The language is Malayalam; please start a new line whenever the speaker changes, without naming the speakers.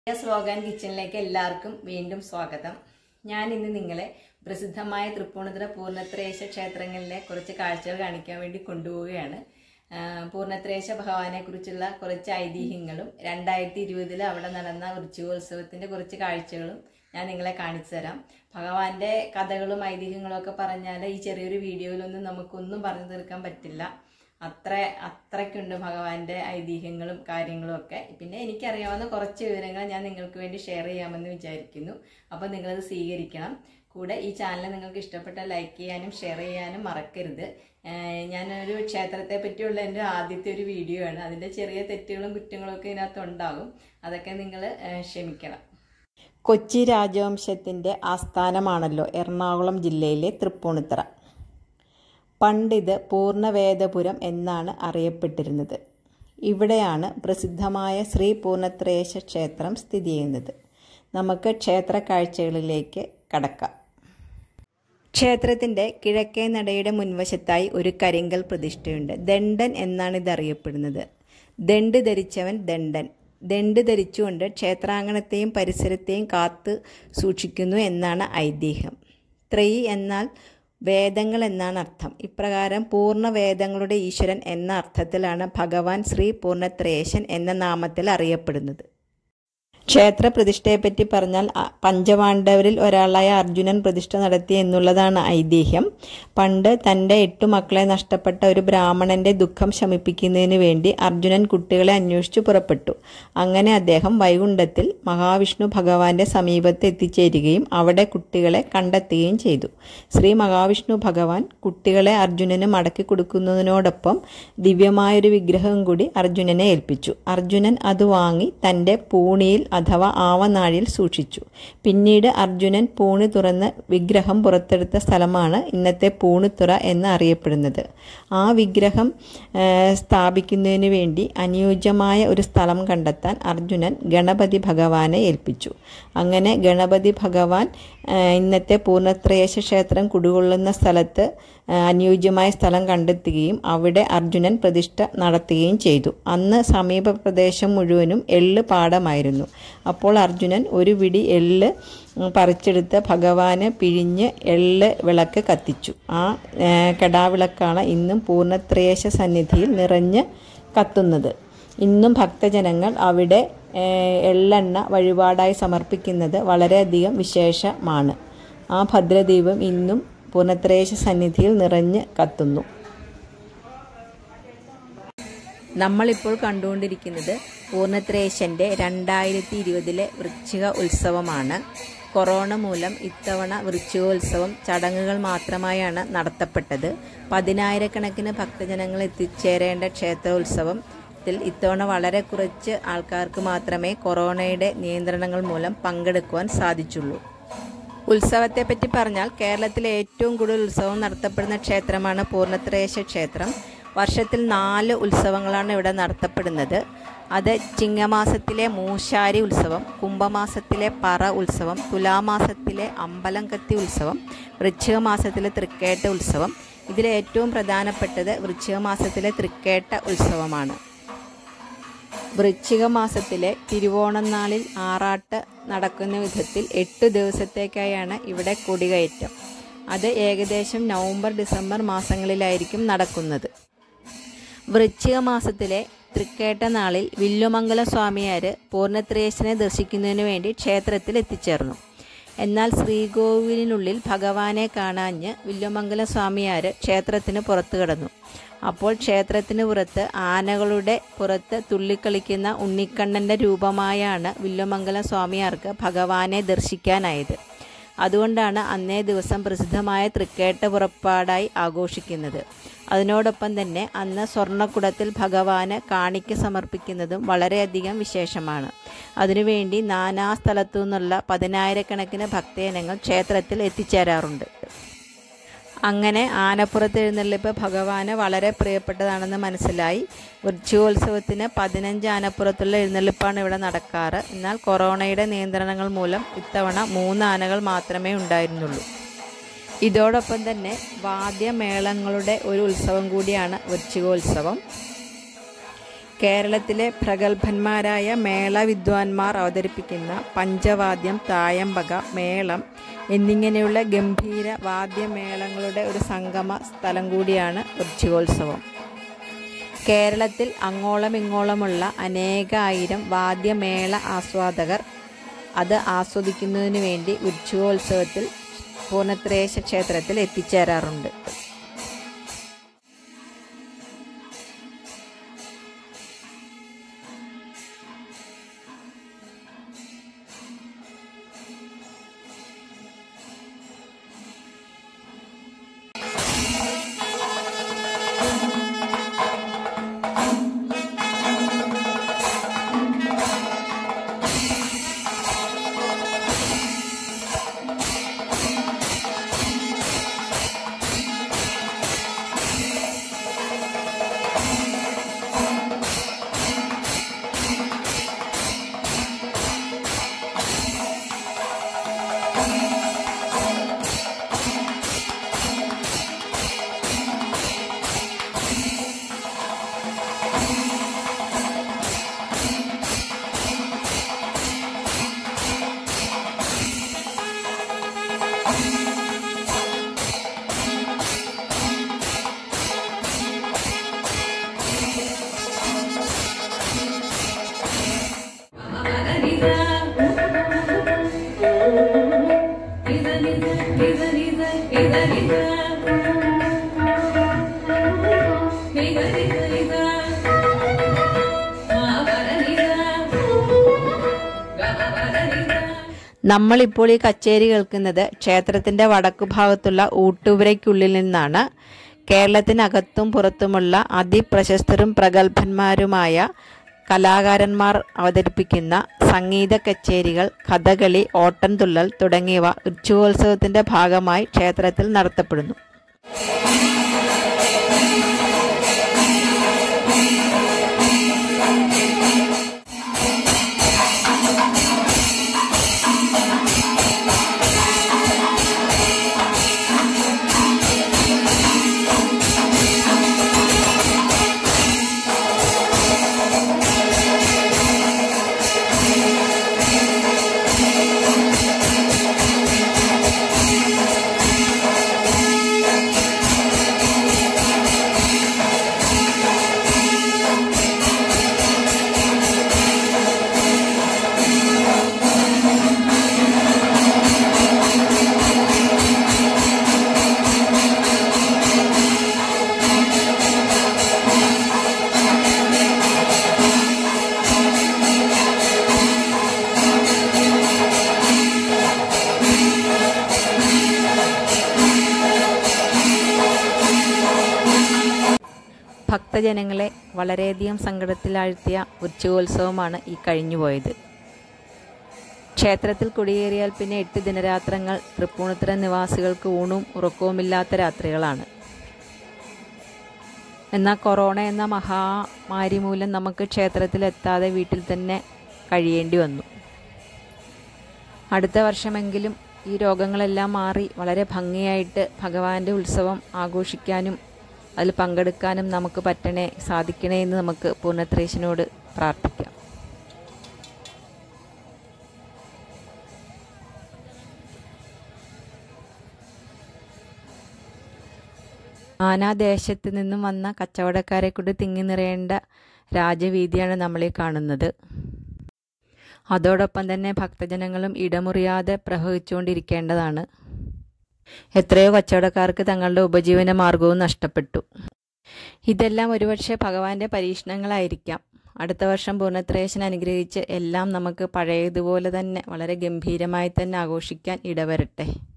സ്ലോഗൻ കിച്ചണിലേക്ക് എല്ലാവർക്കും വീണ്ടും സ്വാഗതം. ഞാൻ ഇന്ന് നിങ്ങളെ പ്രസിദ്ധമായ തൃപ്പൂണിത്തുറ പൂർണ്ണത്രയേശ ക്ഷേത്രങ്ങളിലെ കുറച്ച് കാഴ്ചകൾ കാണിക്കാൻ വേണ്ടി കൊണ്ടുപോവുകയാണ്. പൂർണ്ണത്രയേശ ഭഗവാനെ കുറിച്ചുള്ള കുറച്ച് ഐതിഹ്യങ്ങളും 2020 അവിടെ നടന്ന വൃശ്ചികോത്സവത്തിന്റെ കുറച്ച് കാഴ്ചകളും ഞാൻ നിങ്ങളെ കാണിച്ചു തരാം. ഭഗവാന്റെ കഥകളും ഐതിഹ്യങ്ങളും ഒക്കെ പറഞ്ഞാൽ ഈ ചെറിയൊരു വീഡിയോയിലൊന്നും നമുക്കൊന്നും പറഞ്ഞു തീർക്കാൻ പറ്റില്ല. അത്രയ്ക്കുണ്ട് ഭഗവാന്റെ ഐതിഹ്യങ്ങളും കാര്യങ്ങളും ഒക്കെ. പിന്നെ എനിക്കറിയാവുന്ന കുറച്ച് വിവരങ്ങൾ ഞാൻ നിങ്ങൾക്ക് വേണ്ടി ഷെയർ ചെയ്യാമെന്ന് വിചാരിക്കുന്നു. അപ്പോൾ നിങ്ങളത് സ്വീകരിക്കണം. കൂടെ ഈ ചാനൽ നിങ്ങൾക്ക് ഇഷ്ടപ്പെട്ട ലൈക്ക് ചെയ്യാനും ഷെയർ ചെയ്യാനും മറക്കരുത്. ഞാനൊരു ക്ഷേത്രത്തെ പറ്റിയുള്ള എൻ്റെ ആദ്യത്തെ ഒരു വീഡിയോ ആണ്. അതിൻ്റെ ചെറിയ തെറ്റുകളും കുറ്റങ്ങളും ഒക്കെ ഇതിനകത്തുണ്ടാകും. അതൊക്കെ നിങ്ങൾ ക്ഷമിക്കണം. കൊച്ചി രാജവംശത്തിൻ്റെ ആസ്ഥാനമാണല്ലോ എറണാകുളം ജില്ലയിലെ തൃപ്പൂണിത്തുറ. പണ്ടിത് പൂർണ്ണവേദപുരം എന്നാണ് അറിയപ്പെട്ടിരുന്നത്. ഇവിടെയാണ് പ്രസിദ്ധമായ ശ്രീ പൂർണ്ണത്രയേശ ക്ഷേത്രം സ്ഥിതി ചെയ്യുന്നത്. നമുക്ക് ക്ഷേത്ര കാഴ്ചകളിലേക്ക് കടക്കാം. ക്ഷേത്രത്തിൻ്റെ കിഴക്കേ നടയുടെ മുൻവശത്തായി ഒരു കരിങ്കൽ പ്രതിഷ്ഠയുണ്ട്. ദണ്ഡൻ എന്നാണ് ഇത് അറിയപ്പെടുന്നത്. ദണ്ട് ധരിച്ചവൻ ദണ്ഡൻ. ദണ്ട് ധരിച്ചുകൊണ്ട് ക്ഷേത്രാങ്കണത്തെയും പരിസരത്തെയും കാത്തു സൂക്ഷിക്കുന്നു എന്നാണ് ഐതിഹ്യം. ത്രയി എന്നാൽ വേദങ്ങൾ എന്നാണ് അർത്ഥം. ഇപ്രകാരം പൂർണ്ണ വേദങ്ങളുടെ ഈശ്വരൻ എന്ന അർത്ഥത്തിലാണ് ഭഗവാൻ ശ്രീ പൂർണ്ണത്രയേശൻ എന്ന നാമത്തിൽ അറിയപ്പെടുന്നത്. ക്ഷേത്ര പ്രതിഷ്ഠയെപ്പറ്റി പറഞ്ഞാൽ പഞ്ചപാണ്ഡവരിൽ ഒരാളായ അർജുനൻ പ്രതിഷ്ഠ നടത്തി എന്നുള്ളതാണ് ഐതിഹ്യം. പണ്ട് തൻ്റെ 8 മക്കളെ നഷ്ടപ്പെട്ട ഒരു ബ്രാഹ്മണന്റെ ദുഃഖം ശമിപ്പിക്കുന്നതിന് വേണ്ടി അർജുനൻ കുട്ടികളെ അന്വേഷിച്ചു പുറപ്പെട്ടു. അങ്ങനെ അദ്ദേഹം വൈകുണ്ഠത്തിൽ മഹാവിഷ്ണു ഭഗവാന്റെ സമീപത്ത് എത്തിച്ചേരുകയും അവിടെ കുട്ടികളെ കണ്ടെത്തുകയും ചെയ്തു. ശ്രീ മഹാവിഷ്ണു ഭഗവാൻ കുട്ടികളെ അർജുനന് മടക്കി കൊടുക്കുന്നതിനോടൊപ്പം ദിവ്യമായൊരു വിഗ്രഹം കൂടി അർജുനനെ ഏൽപ്പിച്ചു. അർജുനൻ അത് വാങ്ങി തൻ്റെ പൂണിയിൽ അഥവാ ആവനാഴിയിൽ സൂക്ഷിച്ചു. പിന്നീട് അർജുനൻ പൂണി തുറന്ന് വിഗ്രഹം പുറത്തെടുത്ത സ്ഥലമാണ് ഇന്നത്തെ പൂണിത്തുറ എന്ന് അറിയപ്പെടുന്നത്. ആ വിഗ്രഹം സ്ഥാപിക്കുന്നതിന് വേണ്ടി അനുയോജ്യമായ ഒരു സ്ഥലം കണ്ടെത്താൻ അർജുനൻ ഗണപതി ഭഗവാനെ ഏൽപ്പിച്ചു. അങ്ങനെ ഗണപതി ഭഗവാൻ ഇന്നത്തെ പൂർണ്ണത്രയേശ ക്ഷേത്രം കുടികൊള്ളുന്ന സ്ഥലത്ത് അനുയോജ്യമായ സ്ഥലം കണ്ടെത്തുകയും അവിടെ അർജുനൻ പ്രതിഷ്ഠ നടത്തുകയും ചെയ്തു. അന്ന് സമീപ പ്രദേശം മുഴുവനും എള്ള് പാടമായിരുന്നു. അപ്പോൾ അർജുനൻ ഒരു പിടി എള്ള് പറിച്ചെടുത്ത് ഭഗവാന് പിഴിഞ്ഞ് എള്ള് വിളക്ക് കത്തിച്ചു. ആ കെടാവിളക്കാണ് ഇന്നും പൂർണ്ണത്രയേശ സന്നിധിയിൽ നിറഞ്ഞ് കത്തുന്നത്. ഇന്നും ഭക്തജനങ്ങൾ അവിടെ എള്ളെണ്ണ വഴിപാടായി സമർപ്പിക്കുന്നത് വളരെയധികം വിശേഷമാണ്. ആ ഭദ്രദീപം ഇന്നും പൂർണ്ണത്രയേശ സന്നിധിയിൽ നിറഞ്ഞ് കത്തുന്നു. നമ്മളിപ്പോൾ കണ്ടുകൊണ്ടിരിക്കുന്നത് പൂർണ്ണത്രയേശൻ്റെ 2020 വൃശ്ചിക ഉത്സവമാണ്. കൊറോണ മൂലം ഇത്തവണ വൃശ്ചികോത്സവം ചടങ്ങുകൾ മാത്രമായാണ് നടത്തപ്പെട്ടത്. 10,000-കണക്കിന് ഭക്തജനങ്ങൾ എത്തിച്ചേരേണ്ട ക്ഷേത്രോത്സവത്തിൽ ഇത്തവണ വളരെ കുറച്ച് ആൾക്കാർക്ക് മാത്രമേ കൊറോണയുടെ നിയന്ത്രണങ്ങൾ മൂലം പങ്കെടുക്കുവാൻ സാധിച്ചുള്ളൂ. ഉത്സവത്തെപ്പറ്റി പറഞ്ഞാൽ കേരളത്തിലെ ഏറ്റവും കൂടുതൽ ഉത്സവം നടത്തപ്പെടുന്ന ക്ഷേത്രമാണ് പൂർണ്ണത്രയേശ ക്ഷേത്രം. വർഷത്തിൽ 4 ഉത്സവങ്ങളാണ് ഇവിടെ നടത്തപ്പെടുന്നത്. അത് ചിങ്ങമാസത്തിലെ മൂശാരി ഉത്സവം, കുംഭമാസത്തിലെ പറ ഉത്സവം, തുലാമാസത്തിലെ അമ്പലം കത്തി ഉത്സവം, വൃശ്ചിക മാസത്തിലെ തൃക്കേട്ട ഉത്സവം. ഇതിലെ ഏറ്റവും പ്രധാനപ്പെട്ടത് വൃശ്ചിക മാസത്തിലെ തൃക്കേട്ട ഉത്സവമാണ്. വൃശ്ചിക മാസത്തിലെ തിരുവോണം നാളിൽ ആറാട്ട് നടക്കുന്ന വിധത്തിൽ 8 ദിവസത്തേക്കായാണ് ഇവിടെ കൊടികയറ്റം. അത് ഏകദേശം നവംബർ-ഡിസംബർ മാസങ്ങളിലായിരിക്കും നടക്കുന്നത്. വൃശ്ചിക മാസത്തിലെ തൃക്കേട്ട നാളിൽ വില്ലുമംഗലം സ്വാമിയാർ പൂർണ്ണത്രയേശനെ ദർശിക്കുന്നതിന് വേണ്ടി ക്ഷേത്രത്തിൽ എത്തിച്ചേർന്നു. എന്നാൽ ശ്രീകോവിലിനുള്ളിൽ ഭഗവാനെ കാണാഞ്ഞ് വില്ലുമംഗലം സ്വാമിയാർ ക്ഷേത്രത്തിന് പുറത്തു കടന്നു. അപ്പോൾ ക്ഷേത്രത്തിന് പുറത്ത് ആനകളുടെ പുറത്ത് തുള്ളിക്കളിക്കുന്ന ഉണ്ണിക്കണ്ണൻ്റെ രൂപമായാണ് വില്ലുമംഗലം സ്വാമിയാർക്ക് ഭഗവാനെ ദർശിക്കാനായത്. അതുകൊണ്ടാണ് അന്നേ ദിവസം പ്രസിദ്ധമായ തൃക്കേട്ട പുറപ്പാടായി ആഘോഷിക്കുന്നത്. അതിനോടൊപ്പം തന്നെ അന്ന് സ്വർണ്ണക്കുടത്തിൽ ഭഗവാന് കാണിക്ക സമർപ്പിക്കുന്നതും വളരെയധികം വിശേഷമാണ്. അതിനുവേണ്ടി നാനാ സ്ഥലത്തു നിന്നുള്ള 10,000-കണക്കിന് ഭക്തജനങ്ങൾ ക്ഷേത്രത്തിൽ എത്തിച്ചേരാറുണ്ട്. അങ്ങനെ ആനപ്പുറത്ത് എഴുന്നള്ളിപ്പ് ഭഗവാന് വളരെ പ്രിയപ്പെട്ടതാണെന്ന് മനസ്സിലായി. വൃശ്ചികോത്സവത്തിന് 15 ആനപ്പുറത്തുള്ള എഴുന്നള്ളിപ്പാണ് ഇവിടെ നടക്കാറ്. എന്നാൽ കൊറോണയുടെ നിയന്ത്രണങ്ങൾ മൂലം ഇത്തവണ 3 ആനകൾ മാത്രമേ ഉണ്ടായിരുന്നുള്ളൂ. ഇതോടൊപ്പം തന്നെ വാദ്യമേളങ്ങളുടെ ഒരു ഉത്സവം കൂടിയാണ് വൃശ്ചികോത്സവം. കേരളത്തിലെ പ്രഗത്ഭന്മാരായ മേള വിദ്വാൻമാർ അവതരിപ്പിക്കുന്ന പഞ്ചവാദ്യം, തായമ്പക, മേളം എന്നിങ്ങനെയുള്ള ഗംഭീര വാദ്യമേളങ്ങളുടെ ഒരു സംഗമ സ്ഥലം കൂടിയാണ് വൃശ്ചികോത്സവം. കേരളത്തിൽ അങ്ങോളം ഇങ്ങോളമുള്ള അനേകായിരം വാദ്യമേള ആസ്വാദകർ അത് ആസ്വദിക്കുന്നതിനു വേണ്ടി വൃശ്ചികോത്സവത്തിൽ പൂർണ്ണത്രയേശ ക്ഷേത്രത്തിൽ എത്തിച്ചേരാറുണ്ട്. നമ്മളിപ്പോൾ ഈ കച്ചേരി കേൾക്കുന്നത് ക്ഷേത്രത്തിൻ്റെ വടക്കുഭാഗത്തുള്ള ഊട്ടുപുരയ്ക്കുള്ളിൽ നിന്നാണ്. കേരളത്തിനകത്തും പുറത്തുമുള്ള അതിപ്രശസ്തരും പ്രഗത്ഭന്മാരുമായ കലാകാരന്മാർ അവതരിപ്പിക്കുന്ന സംഗീത കച്ചേരികൾ, കഥകളി, ഓട്ടൻതുള്ളൽ തുടങ്ങിയവ വൃശ്ചികോത്സവത്തിൻ്റെ ഭാഗമായി ക്ഷേത്രത്തിൽ നടത്തപ്പെടുന്നു. ഭക്തജനങ്ങളെ വളരെയധികം സങ്കടത്തിലാഴ്ത്തിയ വൃശ്ചികോത്സവമാണ് ഈ കഴിഞ്ഞുപോയത്. ക്ഷേത്രത്തിൽ കുടിയേറിയാൽ പിന്നെ 8 ദിനരാത്രങ്ങൾ തൃപ്പൂണിത്തുറ നിവാസികൾക്ക് ഊണും ഉറക്കവുമില്ലാത്ത രാത്രികളാണ്. എന്നാൽ കൊറോണ എന്ന മഹാമാരി മൂലം നമുക്ക് ക്ഷേത്രത്തിലെത്താതെ വീട്ടിൽ തന്നെ കഴിയേണ്ടി വന്നു. അടുത്ത വർഷമെങ്കിലും ഈ രോഗങ്ങളെല്ലാം മാറി വളരെ ഭംഗിയായിട്ട് ഭഗവാന്റെ ഉത്സവം ആഘോഷിക്കാനും അതിൽ പങ്കെടുക്കാനും നമുക്ക് സാധിക്കണേ എന്ന് നമുക്ക് പൂർണ്ണത്രയേശനോട് പ്രാർത്ഥിക്കാം. നാനാദേശത്ത് നിന്നും വന്ന കച്ചവടക്കാരെ കൊണ്ട് തിങ്ങി നിറയേണ്ട രാജവീതിയാണ് നമ്മളീ കാണുന്നത്. അതോടൊപ്പം തന്നെ ഭക്തജനങ്ങളും ഇടമുറിയാതെ പ്രവഹിച്ചുകൊണ്ടിരിക്കേണ്ടതാണ്. എത്രയോ കച്ചവടക്കാർക്ക് തങ്ങളുടെ ഉപജീവന മാർഗവും നഷ്ടപ്പെട്ടു. ഇതെല്ലാം ഒരുപക്ഷെ ഭഗവാന്റെ പരീക്ഷണങ്ങളായിരിക്കാം. അടുത്ത വർഷം പൂർണ്ണത്രയേശൻ അനുഗ്രഹിച്ച് എല്ലാം നമുക്ക് പഴയതുപോലെ തന്നെ വളരെ ഗംഭീരമായി തന്നെ ആഘോഷിക്കാൻ ഇടവരട്ടെ.